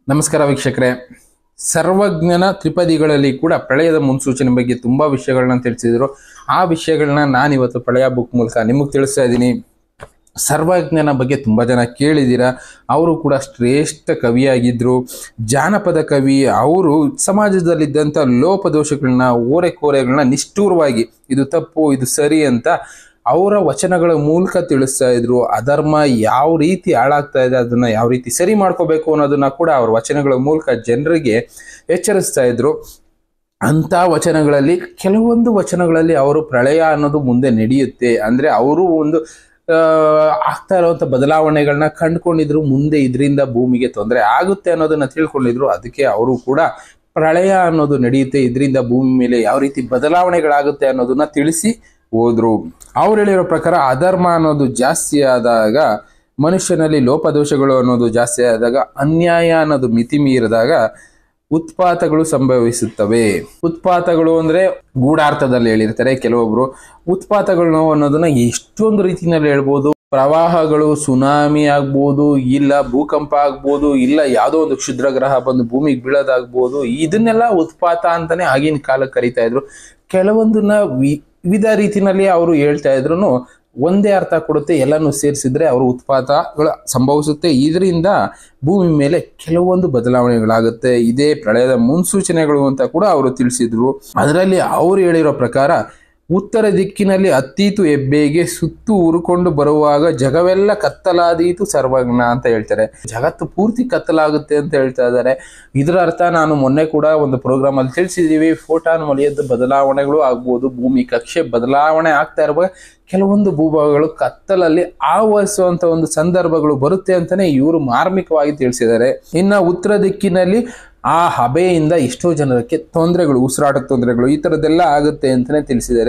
ನಮಸ್ಕಾರ ವೀಕ್ಷಕರೇ. ಸರ್ವಜ್ಞನ ತ್ರಿಪದಿಗಳಲ್ಲಿ ಕೂಡ ಪ್ರಳಯದ ಮುನ್ಸೂಚನೆ ಬಗ್ಗೆ ತುಂಬಾ ವಿಷಯಗಳನ್ನ ತಿಳಿಸಿದ್ರು. ಆ ವಿಷಯಗಳನ್ನ ನಾನಿವತ್ತು ಪ್ರಳಯ ಬುಕ್ ಮೂಲಕ ನಿಮಗೆ ತಿಳಿಸ್ತಾ ಇದ್ದೀನಿ. ಸರ್ವಜ್ಞನ ಬಗ್ಗೆ ತುಂಬಾ ಜನ ಕೇಳಿದ್ದೀರಾ. ಅವರು ಕೂಡ ಶ್ರೇಷ್ಠ ಕವಿಯಾಗಿದ್ರು, ಜಾನಪದ ಕವಿ. ಅವರು ಸಮಾಜದಲ್ಲಿದ್ದಂಥ ಲೋಪದೋಷಗಳನ್ನ, ಓರೆಕೋರೆಗಳನ್ನ ನಿಷ್ಠೂರವಾಗಿ ಇದು ತಪ್ಪು ಇದು ಸರಿ ಅಂತ ಅವರ ವಚನಗಳ ಮೂಲಕ ತಿಳಿಸ್ತಾ ಇದ್ರು. ಅಧರ್ಮ ಯಾವ ರೀತಿ ಹಾಳಾಗ್ತಾ ಇದೆ, ಅದನ್ನ ಯಾವ ರೀತಿ ಸರಿ ಮಾಡ್ಕೋಬೇಕು ಅನ್ನೋದನ್ನ ಕೂಡ ಅವ್ರ ವಚನಗಳ ಮೂಲಕ ಜನರಿಗೆ ಎಚ್ಚರಿಸ್ತಾ ಇದ್ರು. ಅಂತ ವಚನಗಳಲ್ಲಿ ಕೆಲವೊಂದು ವಚನಗಳಲ್ಲಿ ಅವರು ಪ್ರಳಯ ಅನ್ನೋದು ಮುಂದೆ ನಡೆಯುತ್ತೆ ಅಂದ್ರೆ ಅವರು ಒಂದು ಆಗ್ತಾ ಇರುವಂತ ಬದಲಾವಣೆಗಳನ್ನ ಕಂಡುಕೊಂಡಿದ್ರು. ಮುಂದೆ ಇದರಿಂದ ಭೂಮಿಗೆ ತೊಂದರೆ ಆಗುತ್ತೆ ಅನ್ನೋದನ್ನ ತಿಳ್ಕೊಂಡಿದ್ರು. ಅದಕ್ಕೆ ಅವರು ಕೂಡ ಪ್ರಳಯ ಅನ್ನೋದು ನಡೆಯುತ್ತೆ, ಇದರಿಂದ ಭೂಮಿ ಮೇಲೆ ಯಾವ ರೀತಿ ಬದಲಾವಣೆಗಳಾಗುತ್ತೆ ಅನ್ನೋದನ್ನ ತಿಳಿಸಿ ಹೋದ್ರು. ಅವ್ರು ಹೇಳಿರೋ ಪ್ರಕಾರ ಅಧರ್ಮ ಅನ್ನೋದು ಜಾಸ್ತಿ ಆದಾಗ, ಮನುಷ್ಯನಲ್ಲಿ ಲೋಪದೋಷಗಳು ಅನ್ನೋದು ಜಾಸ್ತಿ ಆದಾಗ, ಅನ್ಯಾಯ ಅನ್ನೋದು ಮಿತಿ ಮೀರಿದಾಗ ಉತ್ಪಾತಗಳು ಸಂಭವಿಸುತ್ತವೆ. ಉತ್ಪಾತಗಳು ಅಂದ್ರೆ ಗೂಢಾರ್ಥದಲ್ಲಿ ಹೇಳಿರ್ತಾರೆ ಕೆಲವೊಬ್ರು. ಉತ್ಪಾತಗಳು ಅನ್ನೋದನ್ನ ಎಷ್ಟೊಂದು ರೀತಿಯಲ್ಲಿ ಹೇಳ್ಬೋದು. ಪ್ರವಾಹಗಳು, ಸುನಾಮಿ ಆಗ್ಬೋದು, ಇಲ್ಲ ಭೂಕಂಪ ಆಗ್ಬೋದು, ಇಲ್ಲ ಯಾವುದೋ ಒಂದು ಕ್ಷುದ್ರ ಗ್ರಹ ಬಂದು ಭೂಮಿಗೆ ಬೀಳೋದಾಗ್ಬೋದು. ಇದನ್ನೆಲ್ಲ ಉತ್ಪಾತ ಅಂತಾನೆ ಆಗಿನ ಕಾಲಕ್ಕೆ ಕರೀತಾ ಇದ್ರು. ಕೆಲವೊಂದನ್ನ ವಿವಿಧ ರೀತಿನಲ್ಲಿ ಅವರು ಹೇಳ್ತಾ ಇದ್ರು. ಒಂದೇ ಅರ್ಥ ಕೊಡುತ್ತೆ, ಎಲ್ಲಾನು ಸೇರಿಸಿದ್ರೆ ಅವರು ಉತ್ಪಾತಗಳು ಸಂಭವಿಸುತ್ತೆ. ಇದರಿಂದ ಭೂಮಿ ಮೇಲೆ ಕೆಲವೊಂದು ಬದಲಾವಣೆಗಳಾಗುತ್ತೆ. ಇದೇ ಪ್ರಳಯದ ಮುನ್ಸೂಚನೆಗಳು ಅಂತ ಕೂಡ ಅವರು ತಿಳಿಸಿದ್ರು. ಅದರಲ್ಲಿ ಅವರು ಹೇಳಿರೋ ಪ್ರಕಾರ ಉತ್ತರ ದಿಕ್ಕಿನಲ್ಲಿ ಹತ್ತೀತು ಹೆಬ್ಬೇಗೆ, ಸುತ್ತು ಉರುಕೊಂಡು ಬರುವಾಗ ಜಗವೆಲ್ಲ ಕತ್ತಲಾದೀತು ಸರ್ವಜ್ಞ ಅಂತ ಹೇಳ್ತಾರೆ. ಜಗತ್ತು ಪೂರ್ತಿ ಕತ್ತಲಾಗುತ್ತೆ ಅಂತ ಹೇಳ್ತಾ ಇದ್ದಾರೆ. ಇದರ ಅರ್ಥ ನಾನು ಮೊನ್ನೆ ಕೂಡ ಒಂದು ಪ್ರೋಗ್ರಾಮ್ ಅಲ್ಲಿ ತಿಳಿಸಿದೀವಿ. ಫೋಟಾನ್ ವಲಯದ ಬದಲಾವಣೆಗಳು ಆಗ್ಬೋದು, ಭೂಮಿ ಕಕ್ಷೆ ಬದಲಾವಣೆ ಆಗ್ತಾ ಇರುವಾಗ ಕೆಲವೊಂದು ಭೂಭಾಗಗಳು ಕತ್ತಲಲ್ಲಿ ಆವರಿಸುವಂತ ಒಂದು ಸಂದರ್ಭಗಳು ಬರುತ್ತೆ ಅಂತಾನೆ ಇವರು ಮಾರ್ಮಿಕವಾಗಿ ತಿಳಿಸಿದ್ದಾರೆ. ಇನ್ನ ಉತ್ತರ ದಿಕ್ಕಿನಲ್ಲಿ ಆ ಹಬೆಯಿಂದ ಎಷ್ಟೋ ಜನರಿಗೆ ತೊಂದರೆಗಳು, ಉಸಿರಾಟ ತೊಂದರೆಗಳು, ಈ ತರದ್ದೆಲ್ಲ ಆಗುತ್ತೆ ಅಂತಾನೆ ತಿಳಿಸಿದ್ದಾರೆ.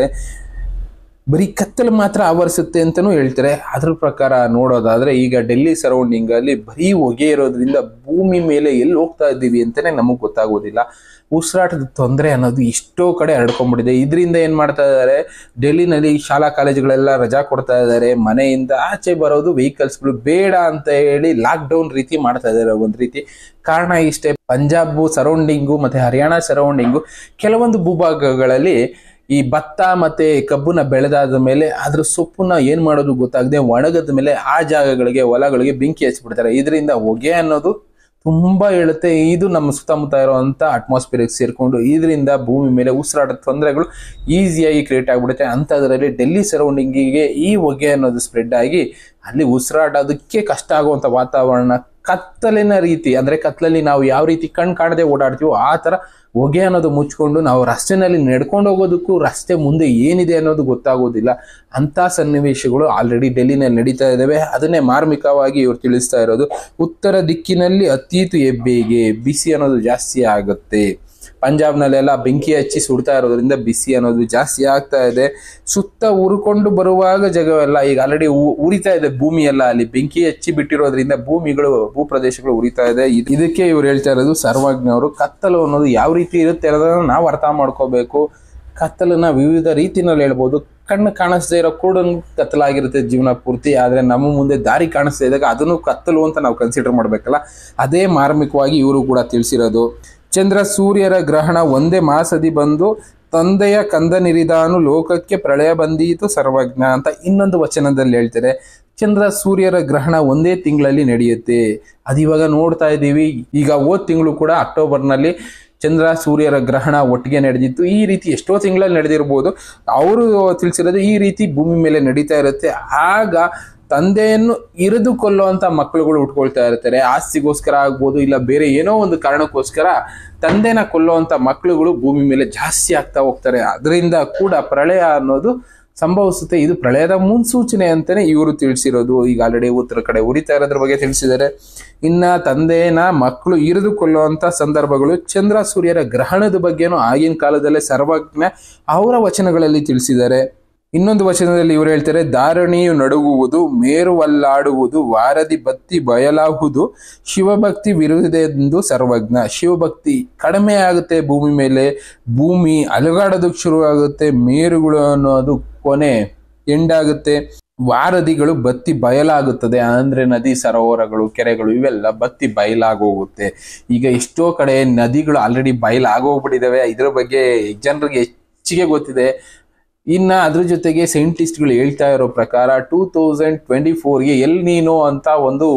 ಬರೀ ಕತ್ತಲು ಮಾತ್ರ ಆವರಿಸುತ್ತೆ ಅಂತಾನೂ ಹೇಳ್ತಾರೆ. ಅದ್ರ ಪ್ರಕಾರ ನೋಡೋದಾದ್ರೆ ಈಗ ಡೆಲ್ಲಿ ಸರೌಂಡಿಂಗ್ ಅಲ್ಲಿ ಬರೀ ಹೊಗೆ ಇರೋದ್ರಿಂದ ಭೂಮಿ ಮೇಲೆ ಎಲ್ಲಿ ಹೋಗ್ತಾ ಇದ್ದೀವಿ ಅಂತಾನೆ ನಮಗ್ ಗೊತ್ತಾಗೋದಿಲ್ಲ. ಉಸಿರಾಟದ ತೊಂದರೆ ಅನ್ನೋದು ಎಷ್ಟೋ ಕಡೆ ಹರಡ್ಕೊಂಡ್ಬಿಟ್ಟಿದೆ. ಇದರಿಂದ ಏನ್ ಮಾಡ್ತಾ ಇದ್ದಾರೆ, ಡೆಲ್ಲಿನಲ್ಲಿ ಶಾಲಾ ಕಾಲೇಜುಗಳೆಲ್ಲ ರಜಾ ಕೊಡ್ತಾ ಇದ್ದಾರೆ. ಮನೆಯಿಂದ ಆಚೆ ಬರೋದು ವೆಹಿಕಲ್ಸ್ಗಳು ಬೇಡ ಅಂತ ಹೇಳಿ ಲಾಕ್ ಡೌನ್ ರೀತಿ ಮಾಡ್ತಾ ಇದ್ದಾರೆ. ಒಂದ್ ರೀತಿ ಕಾರಣ ಇಷ್ಟೇ, ಪಂಜಾಬ್ ಸರೌಂಡಿಂಗು ಮತ್ತೆ ಹರಿಯಾಣ ಸರೌಂಡಿಂಗು ಕೆಲವೊಂದು ಭೂಭಾಗಗಳಲ್ಲಿ ಈ ಭತ್ತ ಮತ್ತೆ ಕಬ್ಬುನ ಬೆಳೆದಾದ ಮೇಲೆ ಅದ್ರ ಸೊಪ್ಪನ್ನ ಏನ್ ಮಾಡೋದು ಗೊತ್ತಾಗದೆ ಒಣಗದ ಮೇಲೆ ಆ ಜಾಗಗಳಿಗೆ, ಹೊಲಗಳಿಗೆ ಬೆಂಕಿ ಹಚ್ಚಿಬಿಡ್ತಾರೆ. ಇದರಿಂದ ಹೊಗೆ ಅನ್ನೋದು ತುಂಬಾ ಹೇಳುತ್ತೆ. ಇದು ನಮ್ಮ ಸುತ್ತಮುತ್ತ ಇರುವಂತ ಅಟ್ಮಾಸ್ಫಿಯರ್ ಸೇರ್ಕೊಂಡು ಇದರಿಂದ ಭೂಮಿ ಮೇಲೆ ಉಸಿರಾಟದ ತೊಂದರೆಗಳು ಈಸಿಯಾಗಿ ಕ್ರಿಯೇಟ್ ಆಗ್ಬಿಡುತ್ತೆ. ಅಂತದ್ರಲ್ಲಿ ಡೆಲ್ಲಿ ಸರೌಂಡಿಂಗಿಗೆ ಈ ಹೊಗೆ ಅನ್ನೋದು ಸ್ಪ್ರೆಡ್ ಆಗಿ ಅಲ್ಲಿ ಉಸಿರಾಟೋದಕ್ಕೆ ಕಷ್ಟ ಆಗುವಂತ ವಾತಾವರಣ, ಕತ್ತಲಿನ ರೀತಿ ಅಂದ್ರೆ ಕತ್ತಲಲ್ಲಿ ನಾವು ಯಾವ ರೀತಿ ಕಣ್ ಕಾಣದೆ ಓಡಾಡ್ತೀವೋ ಆ ತರ ಹೊಗೆ ಅನ್ನೋದು ಮುಚ್ಕೊಂಡು ನಾವು ರಸ್ತೆನಲ್ಲಿ ನಡ್ಕೊಂಡು ಹೋಗೋದಕ್ಕೂ ರಸ್ತೆ ಮುಂದೆ ಏನಿದೆ ಅನ್ನೋದು ಗೊತ್ತಾಗೋದಿಲ್ಲ. ಅಂತ ಸನ್ನಿವೇಶಗಳು ಆಲ್ರೆಡಿ ಡೆಲ್ಲಿನಲ್ಲಿ ನಡೀತಾ ಇದ್ದಾವೆ. ಅದನ್ನೇ ಮಾರ್ಮಿಕವಾಗಿ ಇವ್ರು ತಿಳಿಸ್ತಾ ಇರೋದು. ಉತ್ತರ ದಿಕ್ಕಿನಲ್ಲಿ ಹತ್ತೀತು ಹೆಬ್ಬೇಗೆ, ಬಿಸಿ ಅನ್ನೋದು ಜಾಸ್ತಿ ಆಗುತ್ತೆ. ಪಂಜಾಬ್ನಲ್ಲೆಲ್ಲ ಬೆಂಕಿ ಹಚ್ಚಿ ಸುಡ್ತಾ ಇರೋದ್ರಿಂದ ಬಿಸಿ ಅನ್ನೋದು ಜಾಸ್ತಿ ಆಗ್ತಾ ಇದೆ. ಸುತ್ತ ಉರುಕೊಂಡು ಬರುವಾಗ ಜಗವೆಲ್ಲ ಈಗ ಆಲ್ರೆಡಿ ಉರಿತಾ ಇದೆ ಭೂಮಿ ಎಲ್ಲ. ಅಲ್ಲಿ ಬೆಂಕಿ ಹಚ್ಚಿ ಬಿಟ್ಟಿರೋದ್ರಿಂದ ಭೂಪ್ರದೇಶಗಳು ಉರಿತಾ ಇದೆ. ಇದಕ್ಕೆ ಇವ್ರು ಹೇಳ್ತಾ ಇರೋದು ಸರ್ವಜ್ಞವರು, ಕತ್ತಲು ಅನ್ನೋದು ಯಾವ ರೀತಿ ಇರುತ್ತೆ ಅನ್ನೋದನ್ನ ನಾವು ಅರ್ಥ ಮಾಡ್ಕೋಬೇಕು. ಕತ್ತಲನ್ನ ವಿವಿಧ ರೀತಿನಲ್ಲಿ ಹೇಳ್ಬೋದು. ಕಣ್ಣು ಕಾಣಿಸ್ದೇ ಇರೋ ಕೂಡ ಕತ್ತಲಾಗಿರುತ್ತೆ ಜೀವನ ಪೂರ್ತಿ. ಆದ್ರೆ ನಮ್ಮ ಮುಂದೆ ದಾರಿ ಕಾಣಿಸ್ತಾ ಇದ್ದಾಗ ಅದನ್ನು ಕತ್ತಲು ಅಂತ ನಾವು ಕನ್ಸಿಡರ್ ಮಾಡ್ಬೇಕಲ್ಲ. ಅದೇ ಮಾರ್ಮಿಕವಾಗಿ ಇವರು ಕೂಡ ತಿಳಿಸಿರೋದು. ಚಂದ್ರ ಸೂರ್ಯರ ಗ್ರಹಣ ಒಂದೇ ಮಾಸದಿ ಬಂದು ತಂದೆಯ ಕಂದನಿರಿದಾನು ಲೋಕಕ್ಕೆ ಪ್ರಳಯ ಬಂದೀತು ಸರ್ವಜ್ಞ ಅಂತ ಇನ್ನೊಂದು ವಚನದಲ್ಲಿ ಹೇಳ್ತಾರೆ. ಚಂದ್ರ ಸೂರ್ಯರ ಗ್ರಹಣ ಒಂದೇ ತಿಂಗಳಲ್ಲಿ ನಡೆಯುತ್ತೆ. ಅದಿವಾಗ ನೋಡ್ತಾ ಇದ್ದೀವಿ. ಈಗ ಹೋದ ತಿಂಗಳು ಕೂಡ ಅಕ್ಟೋಬರ್ನಲ್ಲಿ ಚಂದ್ರ ಸೂರ್ಯರ ಗ್ರಹಣ ಒಟ್ಟಿಗೆ ನಡೆದಿತ್ತು. ಈ ರೀತಿ ಎಷ್ಟೋ ತಿಂಗಳಲ್ಲಿ ನಡೆದಿರ್ಬೋದು. ಅವರು ತಿಳಿಸಿರೋದು ಈ ರೀತಿ ಭೂಮಿ ಮೇಲೆ ನಡೀತಾ ಇರುತ್ತೆ. ಆಗ ತಂದೆಯನ್ನು ಇರಿದು ಕೊಲ್ಲುವಂತ ಮಕ್ಕಳುಗಳು ಉಟ್ಕೊಳ್ತಾ ಇರ್ತಾರೆ. ಆಸ್ತಿಗೋಸ್ಕರ ಆಗ್ಬೋದು, ಇಲ್ಲ ಬೇರೆ ಏನೋ ಒಂದು ಕಾರಣಕ್ಕೋಸ್ಕರ ತಂದೆನ ಕೊಲ್ಲುವಂತ ಮಕ್ಕಳುಗಳು ಭೂಮಿ ಮೇಲೆ ಜಾಸ್ತಿ ಆಗ್ತಾ ಹೋಗ್ತಾರೆ. ಅದರಿಂದ ಕೂಡ ಪ್ರಳಯ ಅನ್ನೋದು ಸಂಭವಿಸುತ್ತೆ. ಇದು ಪ್ರಳಯದ ಮುನ್ಸೂಚನೆ ಅಂತಾನೆ ಇವರು ತಿಳಿಸಿರೋದು. ಈಗ ಆಲ್ರೆಡಿ ಉತ್ತರ ಕಡೆ ಉರಿತಾ ಇರೋದ್ರ ಬಗ್ಗೆ ತಿಳಿಸಿದ್ದಾರೆ. ಇನ್ನ ತಂದೆನ ಮಕ್ಕಳು ಇರಿದು ಕೊಲ್ಲುವಂತ ಸಂದರ್ಭಗಳು, ಚಂದ್ರ ಸೂರ್ಯರ ಗ್ರಹಣದ ಬಗ್ಗೆನೂ ಆಗಿನ ಕಾಲದಲ್ಲೇ ಸರ್ವಜ್ಞ ಅವರ ವಚನಗಳಲ್ಲಿ ತಿಳಿಸಿದ್ದಾರೆ. ಇನ್ನೊಂದು ವಚನದಲ್ಲಿ ಇವರು ಹೇಳ್ತಾರೆ, ಧಾರಣಿಯು ನಡುಗುವುದು, ಮೇರುವಲ್ಲಾಡುವುದು, ವಾರದಿ ಬತ್ತಿ ಬಯಲಾಗುವುದು, ಶಿವಭಕ್ತಿ ವಿರುವುದೆಂದು ಸರ್ವಜ್ಞ. ಶಿವಭಕ್ತಿ ಕಡಿಮೆ ಆಗುತ್ತೆ ಭೂಮಿ ಮೇಲೆ, ಭೂಮಿ ಅಲುಗಾಡೋದಕ್ಕೆ ಶುರುವಾಗುತ್ತೆ, ಮೇರುಗಳು ಅನ್ನೋದು ಕೊನೆ ಎಂಡಾಗುತ್ತೆ. ವಾರಧಿಗಳು ಬತ್ತಿ ಬಯಲಾಗುತ್ತದೆ. ಅಂದ್ರೆ ನದಿ ಸರೋವರಗಳು ಕೆರೆಗಳು ಇವೆಲ್ಲ ಬತ್ತಿ ಬಯಲಾಗೋಗುತ್ತೆ. ಈಗ ಎಷ್ಟೋ ಕಡೆ ನದಿಗಳು ಆಲ್ರೆಡಿ ಬಯಲಾಗೋಗ್ಬಿಟ್ಟಿದಾವೆ. ಇದ್ರ ಬಗ್ಗೆ ಜನರಿಗೆ ಹೆಚ್ಚಿಗೆ ಗೊತ್ತಿದೆ. ಇನ್ನ ಅದ್ರ ಜೊತೆಗೆ ಸೈಂಟಿಸ್ಟ್ಗಳು ಹೇಳ್ತಾ ಇರೋ ಪ್ರಕಾರ 2024ಗೆ ಎಲ್ ನೀನೋ ಅಂತ ಒಂದು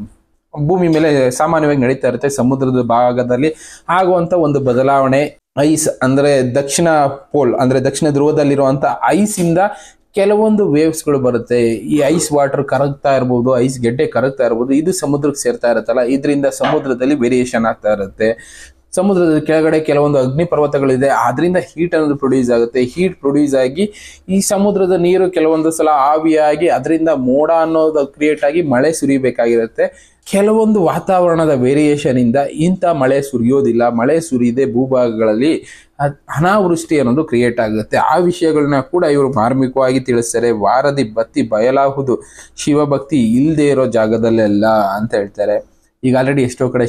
ಭೂಮಿ ಮೇಲೆ ಸಾಮಾನ್ಯವಾಗಿ ನಡೀತಾ ಇರುತ್ತೆ. ಸಮುದ್ರದ ಭಾಗದಲ್ಲಿ ಆಗುವಂತ ಒಂದು ಬದಲಾವಣೆ, ಐಸ್ ಅಂದ್ರೆ ದಕ್ಷಿಣ ಪೋಲ್ ಅಂದ್ರೆ ದಕ್ಷಿಣ ಧ್ರುವದಲ್ಲಿರುವಂತ ಐಸ್ ಇಂದ ಕೆಲವೊಂದು ವೇವ್ಸ್ ಗಳು ಬರುತ್ತೆ. ಈ ಐಸ್ ವಾಟರ್ ಕರಗ್ತಾ ಇರ್ಬೋದು, ಐಸ್ ಗೆಡ್ಡೆ ಕರಗ್ತಾ ಇರ್ಬೋದು, ಇದು ಸಮುದ್ರಕ್ಕೆ ಸೇರ್ತಾ ಇರುತ್ತಲ್ಲ, ಇದರಿಂದ ಸಮುದ್ರದಲ್ಲಿ ವೇರಿಯೇಷನ್ ಆಗ್ತಾ ಇರುತ್ತೆ. ಸಮುದ್ರದ ಕೆಳಗಡೆ ಕೆಲವೊಂದು ಅಗ್ನಿ ಪರ್ವತಗಳಿದೆ, ಆದ್ರಿಂದ ಹೀಟ್ ಅನ್ನೋದು ಪ್ರೊಡ್ಯೂಸ್ ಆಗುತ್ತೆ. ಹೀಟ್ ಪ್ರೊಡ್ಯೂಸ್ ಆಗಿ ಈ ಸಮುದ್ರದ ನೀರು ಕೆಲವೊಂದು ಸಲ ಆವಿಯಾಗಿ ಅದರಿಂದ ಮೋಡ ಅನ್ನೋದು ಕ್ರಿಯೇಟ್ ಆಗಿ ಮಳೆ ಸುರಿಬೇಕಾಗಿರುತ್ತೆ. ಕೆಲವೊಂದು ವಾತಾವರಣದ ವೇರಿಯೇಷನ್ ಇಂದ ಇಂಥ ಮಳೆ ಸುರಿಯೋದಿಲ್ಲ. ಮಳೆ ಸುರಿಯದೆ ಭೂಭಾಗಗಳಲ್ಲಿ ಅನಾವೃಷ್ಟಿ ಅನ್ನೋದು ಕ್ರಿಯೇಟ್ ಆಗುತ್ತೆ. ಆ ವಿಷಯಗಳನ್ನ ಕೂಡ ಇವರು ಮಾರ್ಮಿಕವಾಗಿ ತಿಳಿಸ್ತಾರೆ. ವಾರಧಿ ಬತ್ತಿ ಬಯಲಾಹುದು ಶಿವಭಕ್ತಿ ಇಲ್ಲದೆ ಇರೋ ಜಾಗದಲ್ಲೆಲ್ಲ ಅಂತ ಹೇಳ್ತಾರೆ. ಈಗ ಆಲ್ರೆಡಿ ಎಷ್ಟೋ ಕಡೆ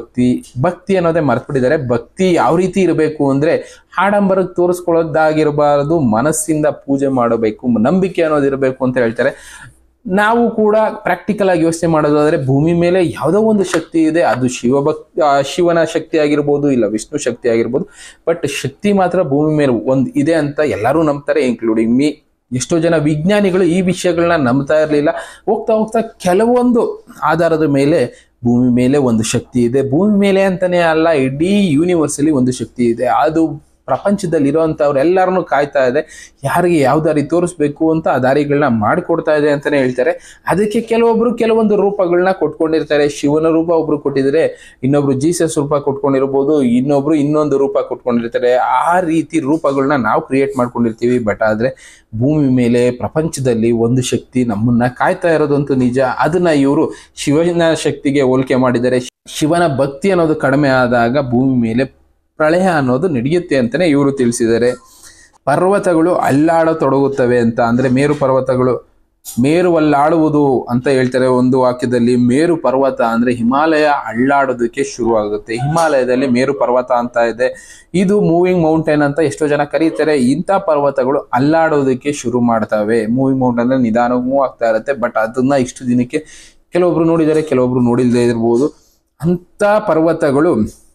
ಭಕ್ತಿ ಅನ್ನೋದೇ ಮರ್ತ್ಬಿಟ್ಟಿದ್ದಾರೆ. ಭಕ್ತಿ ಯಾವ ರೀತಿ ಇರಬೇಕು ಅಂದ್ರೆ ಆಡಂಬರಕ್ಕೆ ತೋರಿಸ್ಕೊಳ್ಳೋದಾಗಿರಬಾರದು, ಮನಸ್ಸಿಂದ ಪೂಜೆ ಮಾಡಬೇಕು, ನಂಬಿಕೆ ಅನ್ನೋದು ಇರಬೇಕು ಅಂತ ಹೇಳ್ತಾರೆ. ನಾವು ಕೂಡ ಪ್ರಾಕ್ಟಿಕಲ್ ಆಗಿ ಯೋಚನೆ ಮಾಡೋದಾದ್ರೆ ಭೂಮಿ ಮೇಲೆ ಯಾವುದೋ ಒಂದು ಶಕ್ತಿ ಇದೆ. ಅದು ಶಿವನ ಶಕ್ತಿ ಆಗಿರ್ಬೋದು, ಇಲ್ಲ ವಿಷ್ಣು ಶಕ್ತಿ ಆಗಿರ್ಬೋದು. ಬಟ್ ಶಕ್ತಿ ಮಾತ್ರ ಭೂಮಿ ಮೇಲೆ ಒಂದು ಇದೆ ಅಂತ ಎಲ್ಲರೂ ನಂಬ್ತಾರೆ, ಇನ್ಕ್ಲೂಡಿಂಗ್ ಮೀ. ಎಷ್ಟೋ ಜನ ವಿಜ್ಞಾನಿಗಳು ಈ ವಿಷಯಗಳನ್ನ ನಂಬ್ತಾ ಇರಲಿಲ್ಲ. ಹೋಗ್ತಾ ಹೋಗ್ತಾ ಕೆಲವೊಂದು ಆಧಾರದ ಮೇಲೆ ಭೂಮಿ ಮೇಲೆ ಒಂದು ಶಕ್ತಿ ಇದೆ, ಭೂಮಿ ಮೇಲೆ ಅಂತಾನೆ ಅಲ್ಲ, ಇಡೀ ಯೂನಿವರ್ಸ್ ಅಲ್ಲಿ ಒಂದು ಶಕ್ತಿ ಇದೆ. ಅದು ಪ್ರಪಂಚದಲ್ಲಿ ಇರೋಂಥವ್ರು ಎಲ್ಲರನ್ನು ಕಾಯ್ತಾ ಇದೆ. ಯಾರಿಗೆ ಯಾವ ದಾರಿ ತೋರಿಸ್ಬೇಕು ಅಂತ ಆ ದಾರಿಗಳನ್ನ ಮಾಡಿಕೊಡ್ತಾ ಇದೆ ಅಂತಾನೆ ಹೇಳ್ತಾರೆ. ಅದಕ್ಕೆ ಕೆಲವೊಂದು ರೂಪಗಳನ್ನ ಕೊಟ್ಕೊಂಡಿರ್ತಾರೆ. ಶಿವನ ರೂಪ ಒಬ್ರು ಕೊಟ್ಟಿದ್ರೆ, ಇನ್ನೊಬ್ರು ಜೀಸಸ್ ರೂಪ ಕೊಟ್ಕೊಂಡಿರ್ಬೋದು, ಇನ್ನೊಬ್ರು ಇನ್ನೊಂದು ರೂಪ ಕೊಟ್ಕೊಂಡಿರ್ತಾರೆ. ಆ ರೀತಿ ರೂಪಗಳನ್ನ ನಾವು ಕ್ರಿಯೇಟ್ ಮಾಡ್ಕೊಂಡಿರ್ತೀವಿ. ಬಟ್ ಆದ್ರೆ ಭೂಮಿ ಮೇಲೆ ಪ್ರಪಂಚದಲ್ಲಿ ಒಂದು ಶಕ್ತಿ ನಮ್ಮನ್ನ ಕಾಯ್ತಾ ಇರೋದಂತೂ ನಿಜ. ಅದನ್ನ ಇವರು ಶಿವನ ಶಕ್ತಿಗೆ ಹೋಲಿಕೆ ಮಾಡಿದ್ದಾರೆ. ಶಿವನ ಭಕ್ತಿ ಅನ್ನೋದು ಕಡಿಮೆ ಆದಾಗ ಭೂಮಿ ಮೇಲೆ ಪ್ರಳಯ ಅನ್ನೋದು ನಡೆಯುತ್ತೆ ಅಂತಾನೆ ಇವರು ತಿಳಿಸಿದ್ದಾರೆ. ಪರ್ವತಗಳು ಅಲ್ಲಾಡತೊಡಗುತ್ತವೆ ಅಂತ, ಅಂದ್ರೆ ಮೇರು ಪರ್ವತಗಳು ಮೇರುವಲ್ಲಾಡುವುದು ಅಂತ ಹೇಳ್ತಾರೆ ಒಂದು ವಾಕ್ಯದಲ್ಲಿ. ಮೇರು ಪರ್ವತ ಅಂದ್ರೆ ಹಿಮಾಲಯ ಅಲ್ಲಾಡೋದಕ್ಕೆ ಶುರುವಾಗುತ್ತೆ. ಹಿಮಾಲಯದಲ್ಲಿ ಮೇರು ಪರ್ವತ ಅಂತ ಇದೆ. ಇದು ಮೂವಿಂಗ್ ಮೌಂಟೇನ್ ಅಂತ ಎಷ್ಟೋ ಜನ ಕರೀತಾರೆ. ಇಂಥ ಪರ್ವತಗಳು ಅಲ್ಲಾಡೋದಕ್ಕೆ ಶುರು ಮಾಡ್ತವೆ. ಮೂವಿಂಗ್ ಮೌಂಟೇನ್ ಅಂದ್ರೆ ನಿಧಾನ ಮೂವ್ ಆಗ್ತಾ ಇರುತ್ತೆ. ಬಟ್ ಅದನ್ನ ಇಷ್ಟು ದಿನಕ್ಕೆ ಕೆಲವೊಬ್ರು ನೋಡಿದ್ದಾರೆ, ಕೆಲವೊಬ್ರು ನೋಡಿಲ್ಲದೆ ಇರ್ಬೋದು. ಅಂತ ಪರ್ವತಗಳು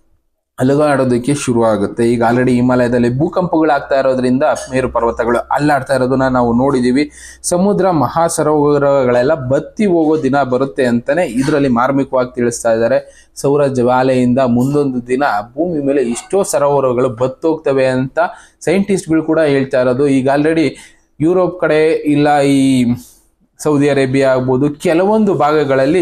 ಅಲುಗಾಡೋದಕ್ಕೆ ಶುರು ಆಗುತ್ತೆ. ಈಗ ಆಲ್ರೆಡಿ ಹಿಮಾಲಯದಲ್ಲಿ ಭೂಕಂಪಗಳಾಗ್ತಾ ಇರೋದ್ರಿಂದ ಮೇರು ಪರ್ವತಗಳು ಅಲ್ಲಾಡ್ತಾ ಇರೋದನ್ನ ನಾವು ನೋಡಿದೀವಿ. ಸಮುದ್ರ ಮಹಾಸರೋವರಗಳೆಲ್ಲ ಬತ್ತಿ ಹೋಗೋ ದಿನ ಬರುತ್ತೆ ಅಂತಾನೆ ಇದರಲ್ಲಿ ಮಾರ್ಮಿಕವಾಗಿ ತಿಳಿಸ್ತಾ ಇದ್ದಾರೆ. ಸೌರ ಜ್ವಾಲೆಯಿಂದ ಮುಂದೊಂದು ದಿನ ಭೂಮಿ ಮೇಲೆ ಇಷ್ಟೋ ಸರೋವರಗಳು ಬತ್ತೋಗ್ತವೆ ಅಂತ ಸೈಂಟಿಸ್ಟ್ಗಳು ಕೂಡ ಹೇಳ್ತಾ ಇರೋದು. ಈಗ ಆಲ್ರೆಡಿ ಯುರೋಪ್ ಕಡೆ ಇಲ್ಲ ಈ ಸೌದಿ ಅರೇಬಿಯಾ ಆಗ್ಬೋದು, ಕೆಲವೊಂದು ಭಾಗಗಳಲ್ಲಿ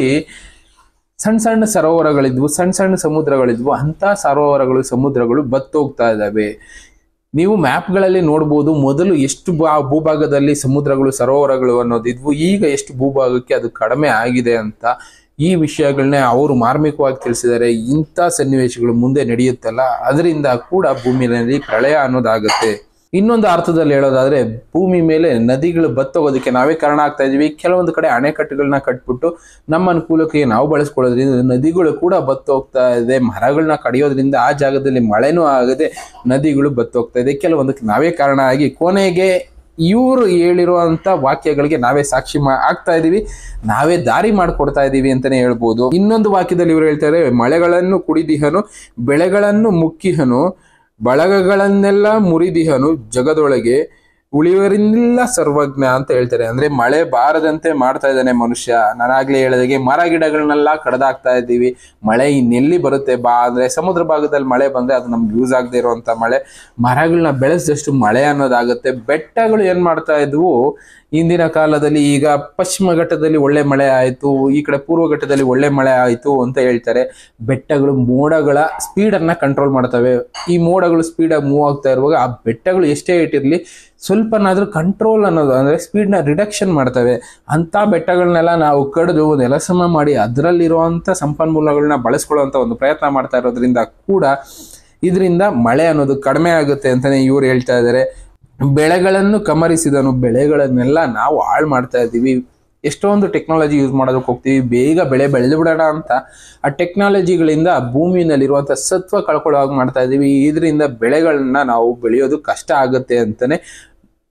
ಸಣ್ಣ ಸಣ್ಣ ಸರೋವರಗಳಿದ್ವು, ಸಣ್ಣ ಸಣ್ಣ ಸಮುದ್ರಗಳಿದ್ವು. ಅಂತ ಸರೋವರಗಳು ಸಮುದ್ರಗಳು ಬತ್ತೋಗ್ತಾ ಇದ್ದಾವೆ. ನೀವು ಮ್ಯಾಪ್ಗಳಲ್ಲಿ ನೋಡ್ಬೋದು, ಮೊದಲು ಎಷ್ಟು ಭೂಭಾಗದಲ್ಲಿ ಸಮುದ್ರಗಳು ಸರೋವರಗಳು ಅನ್ನೋದಿದ್ವು, ಈಗ ಎಷ್ಟು ಭೂಭಾಗಕ್ಕೆ ಅದು ಕಡಿಮೆ ಆಗಿದೆ ಅಂತ ಈ ವಿಷಯಗಳನ್ನೇ ಅವರು ಮಾರ್ಮಿಕವಾಗಿ ತಿಳಿಸಿದ್ದಾರೆ. ಇಂಥ ಸನ್ನಿವೇಶಗಳು ಮುಂದೆ ನಡೆಯುತ್ತಲ್ಲ, ಅದರಿಂದ ಕೂಡ ಭೂಮಿಯಲ್ಲಿ ಪ್ರಳಯ ಅನ್ನೋದಾಗುತ್ತೆ. ಇನ್ನೊಂದು ಅರ್ಥದಲ್ಲಿ ಹೇಳೋದಾದ್ರೆ ಭೂಮಿ ಮೇಲೆ ನದಿಗಳು ಬತ್ತೋಗೋದಕ್ಕೆ ನಾವೇ ಕಾರಣ ಆಗ್ತಾ ಇದೀವಿ. ಕೆಲವೊಂದು ಕಡೆ ಅಣೆಕಟ್ಟುಗಳನ್ನ ಕಟ್ಬಿಟ್ಟು ನಮ್ಮ ಅನುಕೂಲಕ್ಕೆ ನಾವು ಬಳಸ್ಕೊಳ್ಳೋದ್ರಿಂದ ನದಿಗಳು ಕೂಡ ಬತ್ತೋಗ್ತಾ ಇದೆ. ಮರಗಳನ್ನ ಕಡಿಯೋದ್ರಿಂದ ಆ ಜಾಗದಲ್ಲಿ ಮಳೆನೂ ಆಗದೆ ನದಿಗಳು ಬತ್ತೋಗ್ತಾ ಇದೆ. ಕೆಲವೊಂದಕ್ಕೆ ನಾವೇ ಕಾರಣ ಆಗಿ ಕೊನೆಗೆ ಇವರು ಹೇಳಿರುವಂತ ವಾಕ್ಯಗಳಿಗೆ ನಾವೇ ಸಾಕ್ಷಿ ಆಗ್ತಾ ಇದೀವಿ, ನಾವೇ ದಾರಿ ಮಾಡ್ಕೊಡ್ತಾ ಇದೀವಿ ಅಂತಾನೆ ಹೇಳ್ಬೋದು. ಇನ್ನೊಂದು ವಾಕ್ಯದಲ್ಲಿ ಇವರು ಹೇಳ್ತಾರೆ, ಮಳೆಗಳನ್ನು ಕುಡಿದಿಹನು, ಬೆಳೆಗಳನ್ನು ಮುಕ್ಕಿಹನು, ಬಳಗಗಳನ್ನೆಲ್ಲ ಮುರಿದಿಹನು, ಜಗದೊಳಗೆ ಉಳಿವರಿಲ್ಲ ಸರ್ವಜ್ಞ ಅಂತ ಹೇಳ್ತಾರೆ. ಅಂದ್ರೆ ಮಳೆ ಬಾರದಂತೆ ಮಾಡ್ತಾ ಇದ್ದಾನೆ ಮನುಷ್ಯ. ನಾನಾಗ್ಲೇ ಹೇಳಿದಾಗೆ ಮರ ಗಿಡಗಳನ್ನೆಲ್ಲ ಕಡ್ದಾಕ್ತಾ ಇದ್ದೀವಿ. ಮಳೆ ಇನ್ನೆಲ್ಲಿ ಬರುತ್ತೆ ಅಂದ್ರೆ ಸಮುದ್ರ ಭಾಗದಲ್ಲಿ ಮಳೆ ಬಂದ್ರೆ ಅದು ನಮ್ಗೆ ಯೂಸ್ ಆಗದೆ ಇರುವಂತ ಮಳೆ. ಮರಗಳನ್ನ ಬೆಳೆಸಿದಷ್ಟು ಮಳೆ ಅನ್ನೋದಾಗುತ್ತೆ. ಬೆಟ್ಟಗಳು ಏನ್ ಮಾಡ್ತಾ ಇದ್ವು ಇಂದಿನ ಕಾಲದಲ್ಲಿ, ಈಗ ಪಶ್ಚಿಮ ಘಟ್ಟದಲ್ಲಿ ಒಳ್ಳೆ ಮಳೆ ಆಯ್ತು, ಈ ಕಡೆ ಪೂರ್ವ ಘಟ್ಟದಲ್ಲಿ ಒಳ್ಳೆ ಮಳೆ ಆಯ್ತು ಅಂತ ಹೇಳ್ತಾರೆ. ಬೆಟ್ಟಗಳು ಮೋಡಗಳ ಸ್ಪೀಡ್ ಅನ್ನ ಕಂಟ್ರೋಲ್ ಮಾಡ್ತವೆ. ಈ ಮೋಡಗಳು ಸ್ಪೀಡ್ ಆಗಿ ಮೂವ್ ಆಗ್ತಾ ಇರುವಾಗ ಆ ಬೆಟ್ಟಗಳು ಎಷ್ಟೇ ಇಟ್ಟಿರ್ಲಿ ಸ್ವಲ್ಪನಾದ್ರೂ ಕಂಟ್ರೋಲ್ ಅನ್ನೋದು ಅಂದ್ರೆ ಸ್ಪೀಡ್ ನ ರಿಡಕ್ಷನ್ ಮಾಡ್ತವೆ. ಅಂತ ಬೆಟ್ಟಗಳನ್ನೆಲ್ಲ ನಾವು ಕಡಿದು ನೆಲಸಮ ಮಾಡಿ ಅದರಲ್ಲಿರುವಂತ ಸಂಪನ್ಮೂಲಗಳನ್ನ ಬಳಸ್ಕೊಳ್ಳುವಂತ ಒಂದು ಪ್ರಯತ್ನ ಮಾಡ್ತಾ ಇರೋದ್ರಿಂದ ಕೂಡ ಇದರಿಂದ ಮಳೆ ಅನ್ನೋದು ಕಡಿಮೆ ಆಗುತ್ತೆ ಅಂತಾನೆ ಇವ್ರು ಹೇಳ್ತಾ ಇದ್ದಾರೆ. ಬೆಳೆಗಳನ್ನು ಕಮರಿಸಿದನು, ಬೆಳೆಗಳನ್ನೆಲ್ಲ ನಾವು ಹಾಳು ಮಾಡ್ತಾ ಇದ್ದೀವಿ. ಎಷ್ಟೊಂದು ಟೆಕ್ನಾಲಜಿ ಯೂಸ್ ಮಾಡೋದಕ್ಕೆ ಹೋಗ್ತೀವಿ, ಬೇಗ ಬೆಳೆ ಬೆಳೆದು ಬಿಡೋಣ ಅಂತ. ಆ ಟೆಕ್ನಾಲಜಿಗಳಿಂದ ಭೂಮಿನಲ್ಲಿರುವಂಥ ಸತ್ವ ಕಳ್ಕೊಳ್ಳೋ ಹಾಗೆ ಮಾಡ್ತಾ ಇದ್ದೀವಿ. ಇದರಿಂದ ಬೆಳೆಗಳನ್ನ ನಾವು ಬೆಳೆಯೋದು ಕಷ್ಟ ಆಗುತ್ತೆ ಅಂತಾನೆ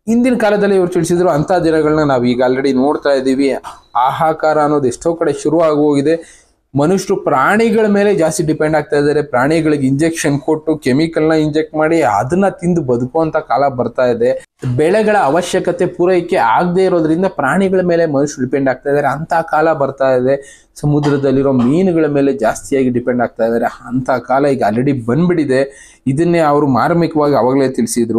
ಹಿಂದಿನ ಕಾಲದಲ್ಲಿ ಇವರು ತಿಳಿಸಿದ್ರು ಅಂತ ದಿನಗಳನ್ನ ನಾವು ಈಗ ಆಲ್ರೆಡಿ ನೋಡ್ತಾ ಇದ್ದೀವಿ. ಹಾಹಾಕಾರ ಅನ್ನೋದು ಎಷ್ಟೋ ಕಡೆ ಶುರು ಆಗೋಗಿದೆ. ಮನುಷ್ಯರು ಪ್ರಾಣಿಗಳ ಮೇಲೆ ಜಾಸ್ತಿ ಡಿಪೆಂಡ್ ಆಗ್ತಾ ಇದ್ದಾರೆ. ಪ್ರಾಣಿಗಳಿಗೆ ಇಂಜೆಕ್ಷನ್ ಕೊಟ್ಟು ಕೆಮಿಕಲ್ನ ಇಂಜೆಕ್ಟ್ ಮಾಡಿ ಅದನ್ನ ತಿಂದು ಬದುಕುವಂತ ಕಾಲ ಬರ್ತಾ ಇದೆ. ಬೆಳೆಗಳ ಅವಶ್ಯಕತೆ ಪೂರೈಕೆ ಆಗದೆ ಇರೋದ್ರಿಂದ ಪ್ರಾಣಿಗಳ ಮೇಲೆ ಮನುಷ್ಯರು ಡಿಪೆಂಡ್ ಆಗ್ತಾ ಇದ್ದಾರೆ. ಅಂತ ಕಾಲ ಬರ್ತಾ ಇದೆ. ಸಮುದ್ರದಲ್ಲಿರೋ ಮೀನುಗಳ ಮೇಲೆ ಜಾಸ್ತಿಯಾಗಿ ಡಿಪೆಂಡ್ ಆಗ್ತಾ ಇದ್ದಾರೆ. ಅಂತ ಕಾಲ ಈಗ ಆಲ್ರೆಡಿ ಬಂದ್ಬಿಟ್ಟಿದೆ. ಇದನ್ನೇ ಅವರು ಮಾರ್ಮಿಕವಾಗಿ ಅವಾಗಲೇ ತಿಳಿಸಿದ್ರು.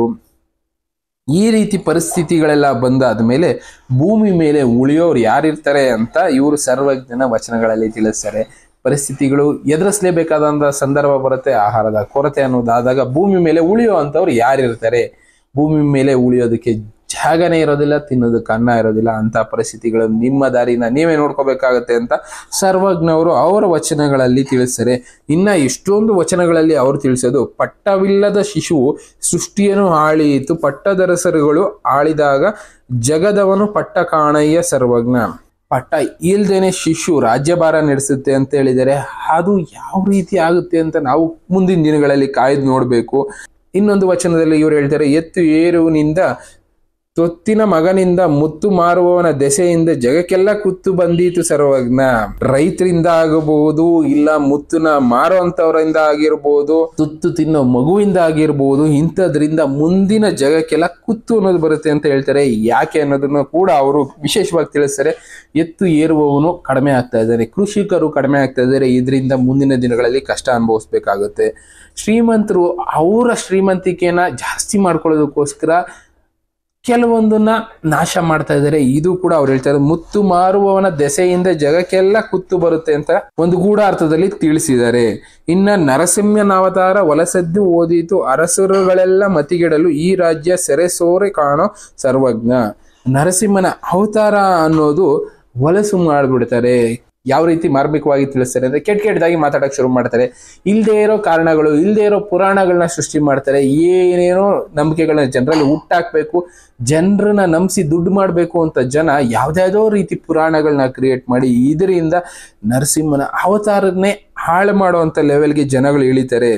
ಈ ರೀತಿ ಪರಿಸ್ಥಿತಿಗಳೆಲ್ಲ ಬಂದಾದ್ಮೇಲೆ ಭೂಮಿ ಮೇಲೆ ಉಳಿಯೋರು ಯಾರಿರ್ತಾರೆ ಅಂತ ಇವರು ಸರ್ವಜ್ಞನ ವಚನಗಳಲ್ಲಿ ತಿಳಿಸ್ತಾರೆ. ಪರಿಸ್ಥಿತಿಗಳು ಎದುರಿಸಲೇಬೇಕಾದಂತ ಸಂದರ್ಭ ಬರುತ್ತೆ. ಆಹಾರದ ಕೊರತೆ ಅನ್ನೋದಾದಾಗ ಭೂಮಿ ಮೇಲೆ ಉಳಿಯೋ ಅಂತವ್ರು ಯಾರಿರ್ತಾರೆ? ಭೂಮಿ ಮೇಲೆ ಉಳಿಯೋದಕ್ಕೆ ಜಾಗನೇ ಇರೋದಿಲ್ಲ, ತಿನ್ನೋದಕ್ಕೆ ಅನ್ನ ಇರೋದಿಲ್ಲ. ಅಂತ ಪರಿಸ್ಥಿತಿಗಳು ನಿಮ್ಮ ದಾರಿನ ನೀವೇ ನೋಡ್ಕೋಬೇಕಾಗತ್ತೆ ಅಂತ ಸರ್ವಜ್ಞವರು ಅವರ ವಚನಗಳಲ್ಲಿ ತಿಳಿಸ್ತಾರೆ. ಇನ್ನ ಇಷ್ಟೊಂದು ವಚನಗಳಲ್ಲಿ ಅವರು ತಿಳಿಸೋದು, ಪಟ್ಟವಿಲ್ಲದ ಶಿಶುವು ಸೃಷ್ಟಿಯನ್ನು ಆಳೀತು, ಪಟ್ಟದರಸರುಗಳು ಆಳಿದಾಗ ಜಗದವನು ಪಟ್ಟ ಕಾಣಯ್ಯ ಸರ್ವಜ್ಞ. ಪಟ್ಟ ಇಲ್ದೇನೆ ಶಿಶು ರಾಜ್ಯಭಾರ ನಡೆಸುತ್ತೆ ಅಂತ ಹೇಳಿದರೆ ಅದು ಯಾವ ರೀತಿ ಆಗುತ್ತೆ ಅಂತ ನಾವು ಮುಂದಿನ ದಿನಗಳಲ್ಲಿ ಕಾಯ್ದು ನೋಡ್ಬೇಕು. ಇನ್ನೊಂದು ವಚನದಲ್ಲಿ ಇವರು ಹೇಳ್ತಾರೆ, ಎತ್ತು ಏರುವಿನಿಂದ ತೊತ್ತಿನ ಮಗನಿಂದ ಮುತ್ತು ಮಾರುವವನ ದೆಸೆಯಿಂದ ಜಗಕ್ಕೆಲ್ಲ ಕುತ್ತು ಬಂದೀತು ಸರ್ವಜ್ಞ. ರೈತರಿಂದ ಆಗಬಹುದು, ಇಲ್ಲ ಮುತ್ತುನ ಮಾರುವಂತವರಿಂದ ಆಗಿರ್ಬೋದು, ತುತ್ತು ತಿನ್ನೋ ಮಗುವಿಂದ ಆಗಿರ್ಬೋದು, ಇಂಥದ್ರಿಂದ ಮುಂದಿನ ಜಗಕ್ಕೆಲ್ಲ ಕುತ್ತು ಅನ್ನೋದು ಬರುತ್ತೆ ಅಂತ ಹೇಳ್ತಾರೆ. ಯಾಕೆ ಅನ್ನೋದನ್ನು ಕೂಡ ಅವರು ವಿಶೇಷವಾಗಿ ತಿಳಿಸ್ತಾರೆ. ಎತ್ತು ಏರುವವನು ಕಡಿಮೆ ಆಗ್ತಾ ಇದ್ದಾರೆ, ಕೃಷಿಕರು ಕಡಿಮೆ ಆಗ್ತಾ ಇದ್ದಾರೆ. ಇದರಿಂದ ಮುಂದಿನ ದಿನಗಳಲ್ಲಿ ಕಷ್ಟ ಅನುಭವಿಸ್ಬೇಕಾಗುತ್ತೆ. ಶ್ರೀಮಂತರು ಅವರ ಶ್ರೀಮಂತಿಕೆಯನ್ನ ಜಾಸ್ತಿ ಮಾಡ್ಕೊಳ್ಳೋದಕ್ಕೋಸ್ಕರ ಕೆಲವೊಂದನ್ನ ನಾಶ ಮಾಡ್ತಾ ಇದ್ದಾರೆ. ಇದು ಕೂಡ ಅವ್ರು ಹೇಳ್ತಾರೆ. ಮುತ್ತು ಮಾರುವವನ ದೆಸೆಯಿಂದ ಜಗಕ್ಕೆಲ್ಲ ಕುತ್ತು ಬರುತ್ತೆ ಅಂತ ಒಂದು ಗೂಢಾರ್ಥದಲ್ಲಿ ತಿಳಿಸಿದ್ದಾರೆ. ಇನ್ನ ನರಸಿಂಹನಾವತಾರ ಒಲಸದ್ದು ಓದೀತು, ಅರಸರುಗಳೆಲ್ಲ ಮತಿಗೆಡಲು ಈ ರಾಜ್ಯ ಸೆರೆಸೋರೆ ಕಾಣೋ ಸರ್ವಜ್ಞ. ನರಸಿಂಹನ ಅವತಾರ ಅನ್ನೋದು ಹೊಲಸು ಮಾಡ್ಬಿಡ್ತಾರೆ. ಯಾವ ರೀತಿ ಮಾರ್ಮಿಕವಾಗಿ ತಿಳಿಸ್ತಾರೆ ಅಂದ್ರೆ ಕೆಟ್ಟದಾಗಿ ಮಾತಾಡಕ್ ಶುರು ಮಾಡ್ತಾರೆ. ಇಲ್ಲದೆ ಇರೋ ಕಾರಣಗಳು, ಇಲ್ಲದೆ ಇರೋ ಪುರಾಣಗಳನ್ನ ಸೃಷ್ಟಿ ಮಾಡ್ತಾರೆ. ಏನೇನೋ ನಂಬಿಕೆಗಳನ್ನ ಜನರಲ್ಲಿ ಹುಟ್ಟಾಕ್ಬೇಕು, ಜನರನ್ನ ನಂಬಿಸಿ ದುಡ್ಡು ಮಾಡಬೇಕು ಅಂತ ಜನ ಯಾವ್ದಾವುದೋ ರೀತಿ ಪುರಾಣಗಳನ್ನ ಕ್ರಿಯೇಟ್ ಮಾಡಿ ಇದರಿಂದ ನರಸಿಂಹನ ಅವತಾರನ್ನೇ ಹಾಳು ಮಾಡುವಂತ ಲೆವೆಲ್ಗೆ ಜನಗಳು ಇಳಿತಾರೆ.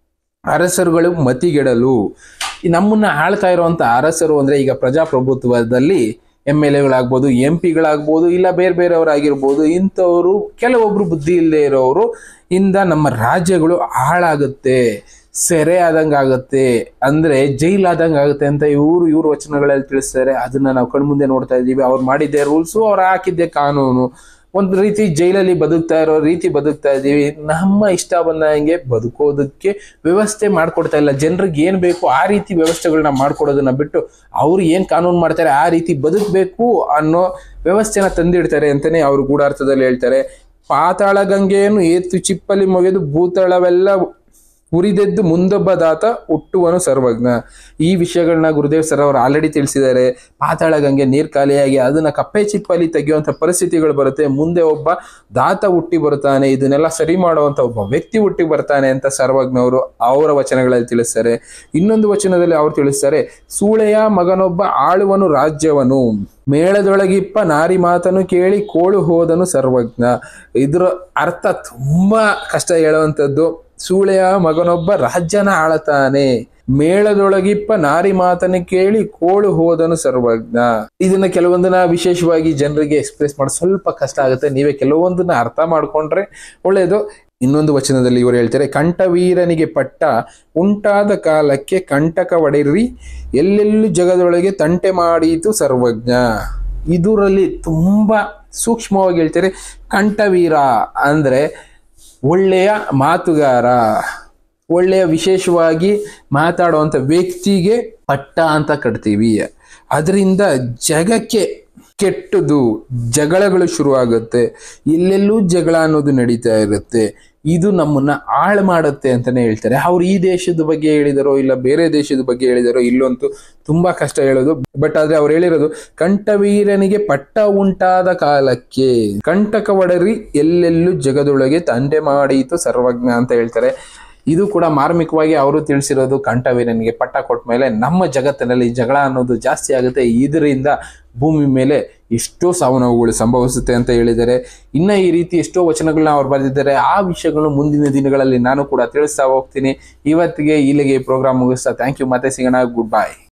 ಅರಸರುಗಳು ಮತಿಗೆಡಲು. ನಮ್ಮನ್ನ ಆಳ್ತಾ ಇರುವಂತ ಅರಸರು ಅಂದ್ರೆ ಈಗ ಪ್ರಜಾಪ್ರಭುತ್ವದಲ್ಲಿ MLAಗಳಾಗ್ಬೋದು, MP ಗಳಾಗ್ಬೋದು, ಇಲ್ಲ ಬೇರೆ ಬೇರೆಯವರಾಗಿರ್ಬೋದು, ಇಂಥವರು ಕೆಲವೊಬ್ರು ಬುದ್ಧಿ ಇಲ್ಲದೆ ಇರೋರು ಇಂದ ನಮ್ಮ ರಾಜ್ಯಗಳು ಹಾಳಾಗುತ್ತೆ, ಸೆರೆ ಆದಂಗೆ ಆಗುತ್ತೆ, ಅಂದ್ರೆ ಜೈಲಾದಂಗೆ ಆಗುತ್ತೆ ಅಂತ ಇವ್ರ ವಚನಗಳಲ್ಲಿ ತಿಳಿಸ್ತಾರೆ. ಅದನ್ನ ನಾವು ಕಣ್ಮುಂದೆ ನೋಡ್ತಾ ಇದ್ದೀವಿ. ಅವ್ರು ಮಾಡಿದ್ದೆ ರೂಲ್ಸು, ಅವ್ರು ಹಾಕಿದ್ದೆ ಕಾನೂನು. ಒಂದು ರೀತಿ ಜೈಲಲ್ಲಿ ಬದುಕ್ತಾ ಇರೋ ರೀತಿ ಬದುಕ್ತಾ ಇದ್ದೀವಿ. ನಮ್ಮ ಇಷ್ಟ ಬಂದಂಗೆ ಬದುಕೋದಕ್ಕೆ ವ್ಯವಸ್ಥೆ ಮಾಡ್ಕೊಡ್ತಾ ಇಲ್ಲ. ಜನರಿಗೆ ಏನ್ ಬೇಕು ಆ ರೀತಿ ವ್ಯವಸ್ಥೆಗಳನ್ನ ಮಾಡ್ಕೊಡೋದನ್ನ ಬಿಟ್ಟು ಅವ್ರು ಏನ್ ಕಾನೂನು ಮಾಡ್ತಾರೆ ಆ ರೀತಿ ಬದುಕಬೇಕು ಅನ್ನೋ ವ್ಯವಸ್ಥೆನ ತಂದಿಡ್ತಾರೆ ಅಂತಾನೆ ಅವ್ರು ಗೂಢಾರ್ಥದಲ್ಲಿ ಹೇಳ್ತಾರೆ. ಪಾತಾಳ ಗಂಗೆಯನ್ನು ಏತು ಚಿಪ್ಪಲಿ ಮೊಗೆದು ಭೂತಳವೆಲ್ಲ ಉರಿದೆದ್ದು ಮುಂದೊಬ್ಬ ದಾತ ಹುಟ್ಟುವನು ಸರ್ವಜ್ಞ. ಈ ವಿಷಯಗಳನ್ನ ಗುರುದೇವ್ ಸರ್ ಅವರು ಆಲ್ರೆಡಿ ತಿಳಿಸಿದ್ದಾರೆ. ಪಾತಾಳ ಗಂಗೆ ನೀರ್ ಖಾಲಿಯಾಗಿ ಅದನ್ನ ಕಪ್ಪೆ ಚಿಪ್ಪಲ್ಲಿ ತೆಗೆಯುವಂತ ಪರಿಸ್ಥಿತಿಗಳು ಬರುತ್ತೆ. ಮುಂದೆ ಒಬ್ಬ ದಾತ ಹುಟ್ಟಿ ಬರ್ತಾನೆ, ಇದನ್ನೆಲ್ಲ ಸರಿ ಮಾಡುವಂತ ಒಬ್ಬ ವ್ಯಕ್ತಿ ಹುಟ್ಟಿ ಬರ್ತಾನೆ ಅಂತ ಸರ್ವಜ್ಞವರು ಅವರ ವಚನಗಳಲ್ಲಿ ತಿಳಿಸ್ತಾರೆ. ಇನ್ನೊಂದು ವಚನದಲ್ಲಿ ಅವ್ರು ತಿಳಿಸ್ತಾರೆ, ಸೂಳೆಯ ಮಗನೊಬ್ಬ ಆಳುವನು ರಾಜ್ಯವನು, ಮೇಳದೊಳಗಿಪ್ಪ ನಾರಿ ಮಾತನ್ನು ಕೇಳಿ ಕೋಳು ಹೋದನು ಸರ್ವಜ್ಞ. ಇದ್ರ ಅರ್ಥ ತುಂಬಾ ಕಷ್ಟ ಹೇಳುವಂಥದ್ದು. ಸೂಳೆಯ ಮಗನೊಬ್ಬ ರಾಜ್ಯನ ಆಳತಾನೆ, ಮೇಳದೊಳಗಿಪ್ಪ ನಾರಿ ಮಾತನ್ನು ಕೇಳಿ ಕೋಳು ಹೋದನು ಸರ್ವಜ್ಞ. ಇದನ್ನ ಕೆಲವೊಂದನ್ನ ವಿಶೇಷವಾಗಿ ಜನರಿಗೆ ಎಕ್ಸ್ಪ್ರೆಸ್ ಮಾಡಿ ಸ್ವಲ್ಪ ಕಷ್ಟ ಆಗುತ್ತೆ. ನೀವೇ ಕೆಲವೊಂದನ್ನ ಅರ್ಥ ಮಾಡ್ಕೊಂಡ್ರೆ ಒಳ್ಳೇದು. ಇನ್ನೊಂದು ವಚನದಲ್ಲಿ ಇವರು ಹೇಳ್ತಾರೆ, ಕಂಠವೀರನಿಗೆ ಪಟ್ಟ ಉಂಟಾದ ಕಾಲಕ್ಕೆ ಕಂಟಕ ಒಡೆರ್ರಿ, ಎಲ್ಲೆಲ್ಲೂ ಜಗದೊಳಗೆ ತಂಟೆ ಮಾಡೀತು ಸರ್ವಜ್ಞ. ಇದರಲ್ಲಿ ತುಂಬಾ ಸೂಕ್ಷ್ಮವಾಗಿ ಹೇಳ್ತಾರೆ. ಕಂಠವೀರ ಅಂದ್ರೆ ಒಳ್ಳೆಯ ಮಾತುಗಾರ, ಒಳ್ಳೆಯ ವಿಶೇಷವಾಗಿ ಮಾತಾಡುವಂಥ ವ್ಯಕ್ತಿಗೆ ಪಟ್ಟ ಅಂತ ಕಟ್ತೀವಿ. ಅದರಿಂದ ಜಗಕ್ಕೆ ಕೆಟ್ಟದು, ಜಗಳಗಳು ಶುರುವಾಗುತ್ತೆ, ಎಲ್ಲೆಲ್ಲೂ ಜಗಳ ಅನ್ನೋದು ನಡೀತಾ ಇರುತ್ತೆ. ಇದು ನಮ್ಮನ್ನ ಹಾಳು ಮಾಡುತ್ತೆ ಅಂತಾನೆ ಹೇಳ್ತಾರೆ. ಅವ್ರು ಈ ದೇಶದ ಬಗ್ಗೆ ಹೇಳಿದಾರೋ ಇಲ್ಲ ಬೇರೆ ದೇಶದ ಬಗ್ಗೆ ಹೇಳಿದಾರೋ ಇಲ್ಲಂತೂ ತುಂಬಾ ಕಷ್ಟ ಹೇಳೋದು. ಬಟ್ ಆದ್ರೆ ಅವ್ರು ಹೇಳಿರೋದು ಕಂಠವೀರನಿಗೆ ಪಟ್ಟ ಉಂಟಾದ ಕಾಲಕ್ಕೆ ಕಂಟಕ ಒಡರಿ ಎಲ್ಲೆಲ್ಲೂ ಜಗದೊಳಗೆ ತಂಟೆ ಮಾಡೀತು ಸರ್ವಜ್ಞ ಅಂತ ಹೇಳ್ತಾರೆ. ಇದು ಕೂಡ ಮಾರ್ಮಿಕವಾಗಿ ಅವರು ತಿಳಿಸಿರೋದು. ಕಂಠವೀರನಿಗೆ ಪಟ್ಟ ಕೊಟ್ಟ ಮೇಲೆ ನಮ್ಮ ಜಗತ್ತಿನಲ್ಲಿ ಜಗಳ ಅನ್ನೋದು ಜಾಸ್ತಿ ಆಗುತ್ತೆ, ಇದರಿಂದ ಭೂಮಿ ಮೇಲೆ ಎಷ್ಟೋ ಸಾವು ನೋವುಗಳು ಸಂಭವಿಸುತ್ತೆ ಅಂತ ಹೇಳಿದ್ದಾರೆ. ಇನ್ನ ಈ ರೀತಿ ಎಷ್ಟೋ ವಚನಗಳನ್ನ ಅವ್ರು ಬರೆದಿದ್ದಾರೆ. ಆ ವಿಷಯಗಳು ಮುಂದಿನ ದಿನಗಳಲ್ಲಿ ನಾನು ಕೂಡ ತಿಳಿಸ್ತಾ ಹೋಗ್ತೀನಿ. ಇವತ್ತಿಗೆ ಇಲ್ಲಿಗೆ ಪ್ರೋಗ್ರಾಮ್ ಮುಗಿಸ್ತಾ ಥ್ಯಾಂಕ್ ಯು. ಮತ್ತೆ ಸಿಗೋಣ. Good by.